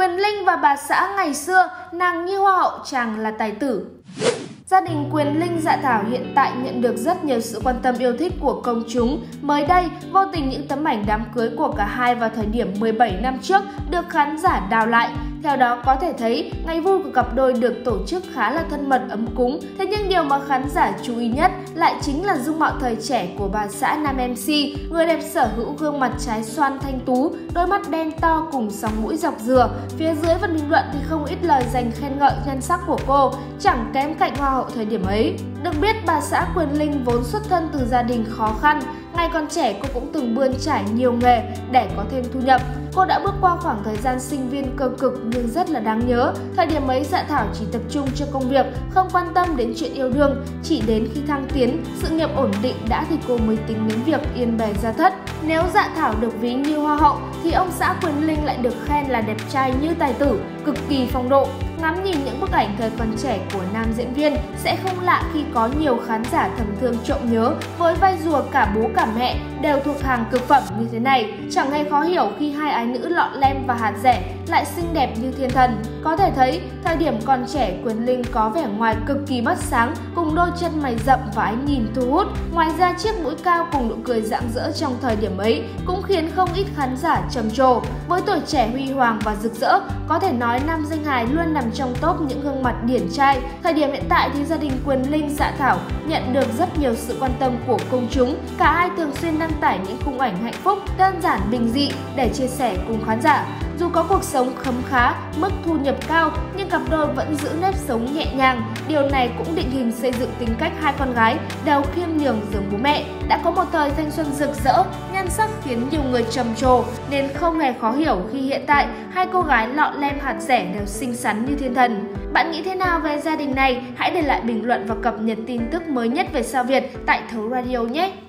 Quyền Linh và bà xã ngày xưa, nàng như hoa hậu, chàng là tài tử. Gia đình Quyền Linh Dạ Thảo hiện tại nhận được rất nhiều sự quan tâm yêu thích của công chúng. Mới đây, vô tình những tấm ảnh đám cưới của cả hai vào thời điểm 17 năm trước được khán giả đào lại. Theo đó có thể thấy, ngày vui của cặp đôi được tổ chức khá là thân mật ấm cúng. Thế nhưng điều mà khán giả chú ý nhất lại chính là dung mạo thời trẻ của bà xã nam MC, người đẹp sở hữu gương mặt trái xoan thanh tú, đôi mắt đen to cùng sóng mũi dọc dừa. Phía dưới phần bình luận thì không ít lời dành khen ngợi nhan sắc của cô, chẳng kém cạnh hoa hậu thời điểm ấy. Được biết, bà xã Quyền Linh vốn xuất thân từ gia đình khó khăn. Ngày còn trẻ, cô cũng từng bươn trải nhiều nghề để có thêm thu nhập. Cô đã bước qua khoảng thời gian sinh viên cơ cực nhưng rất là đáng nhớ. Thời điểm ấy, Dạ Thảo chỉ tập trung cho công việc, không quan tâm đến chuyện yêu đương. Chỉ đến khi thăng tiến, sự nghiệp ổn định đã thì cô mới tính đến việc yên bề gia thất. Nếu Dạ Thảo được ví như hoa hậu, thì ông xã Quyền Linh lại được khen là đẹp trai như tài tử, cực kỳ phong độ. Ngắm nhìn những bức ảnh thời còn trẻ của nam diễn viên, sẽ không lạ khi có nhiều khán giả thầm thương trộm nhớ với vai rùa cả bố cả mẹ đều thuộc hàng cực phẩm như thế này. Chẳng hề khó hiểu khi hai ái nữ Lọ Lem và Hạt Dẻ lại xinh đẹp như thiên thần. Có thể thấy, thời điểm còn trẻ, Quyền Linh có vẻ ngoài cực kỳ mắt sáng, cùng đôi chân mày rậm và ánh nhìn thu hút. Ngoài ra, chiếc mũi cao cùng nụ cười rạng rỡ trong thời điểm ấy cũng khiến không ít khán giả trầm trồ. Với tuổi trẻ huy hoàng và rực rỡ, có thể nói nam danh hài luôn nằm trong top những gương mặt điển trai. Thời điểm hiện tại thì gia đình Quyền Linh Dạ Thảo nhận được rất nhiều sự quan tâm của công chúng. Cả hai thường xuyên đăng tải những khung ảnh hạnh phúc, đơn giản bình dị để chia sẻ cùng khán giả. Dù có cuộc sống khấm khá, mức thu nhập cao, nhưng cặp đôi vẫn giữ nếp sống nhẹ nhàng. Điều này cũng định hình xây dựng tính cách hai con gái đều khiêm nhường giống bố mẹ. Đã có một thời thanh xuân rực rỡ, nhan sắc khiến nhiều người trầm trồ, nên không hề khó hiểu khi hiện tại hai cô gái Lọ Lem Hạt Dẻ đều xinh xắn như thiên thần. Bạn nghĩ thế nào về gia đình này? Hãy để lại bình luận và cập nhật tin tức mới nhất về sao Việt tại Thấu Radio nhé!